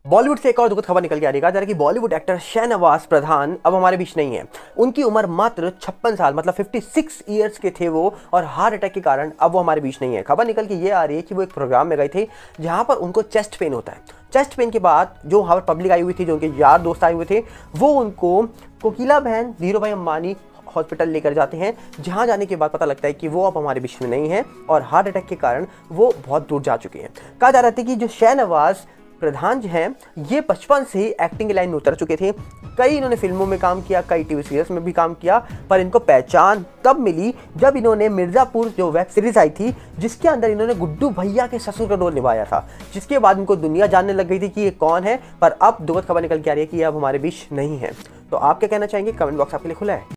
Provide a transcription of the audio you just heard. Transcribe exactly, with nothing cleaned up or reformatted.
बॉलीवुड से एक और दुखद खबर निकल के आ रही है कि बॉलीवुड एक्टर शाहनवाज प्रधान अब हमारे बीच नहीं है। उनकी उम्र मात्र छप्पन साल मतलब छप्पन इयर्स के थे वो, और हार्ट अटैक के कारण अब वो हमारे बीच नहीं है। खबर निकल के ये आ रही है कि वो एक प्रोग्राम में गए थे जहां पर उनको चेस्ट पेन होता है। चेस्ट पेन के बाद जो वहाँ पर पब्लिक आई हुई थी, जो उनके यार दोस्त आए हुए थे, वो उनको कोकिला बहन धीरूभाई अंबानी हॉस्पिटल लेकर जाते हैं, जहां जाने के बाद पता लगता है कि वो अब हमारे बीच में नहीं है और हार्ट अटैक के कारण वो बहुत दूर जा चुके हैं। कहा जा रहा था कि जो शाहनवाज प्रधान जो हैं ये बचपन से ही एक्टिंग लाइन में उतर चुके थे। कई इन्होंने फिल्मों में काम किया, कई टीवी सीरियल्स में भी काम किया, पर इनको पहचान तब मिली जब इन्होंने मिर्ज़ापुर जो वेब सीरीज आई थी, जिसके अंदर इन्होंने गुड्डू भैया के ससुर का रोल निभाया था, जिसके बाद इनको दुनिया जानने लग गई थी कि ये कौन है। पर अब दुखद खबर निकल के आ रही है कि ये अब हमारे बीच नहीं है। तो आप क्या कहना चाहेंगे? कमेंट बॉक्स आपके लिए खुला है।